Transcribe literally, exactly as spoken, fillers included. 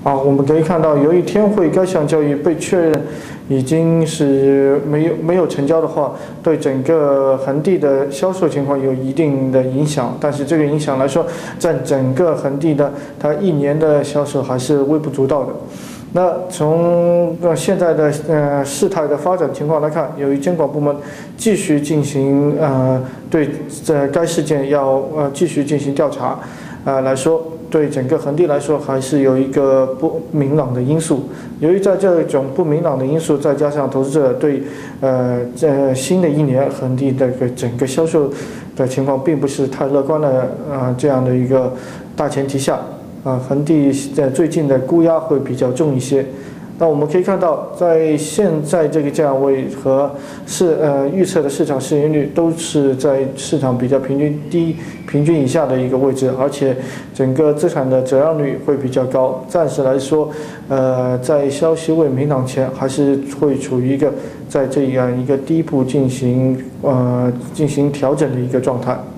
啊，我们可以看到，由于天汇该项交易被确认已经是没有没有成交的话，对整个恒地的销售情况有一定的影响。但是这个影响来说，占整个恒地的它一年的销售还是微不足道的。那从呃现在的呃事态的发展情况来看，由于监管部门继续进行呃对这该事件要呃继续进行调查，呃来说。对整个恒地来说，还是有一个不明朗的因素。由于在这种不明朗的因素，再加上投资者对呃这新的一年恒地的整个销售的情况并不是太乐观的啊、呃、这样的一个大前提下，啊恒地在最近的估压会比较重一些。那我们可以看到，在现在这个价位和市呃预测的市场市盈率都是在市场比较平均低、平均以下的一个位置，而且整个资产的折让率会比较高。暂时来说，呃，在消息未明朗前，还是会处于一个在这样一个低部进行呃进行调整的一个状态。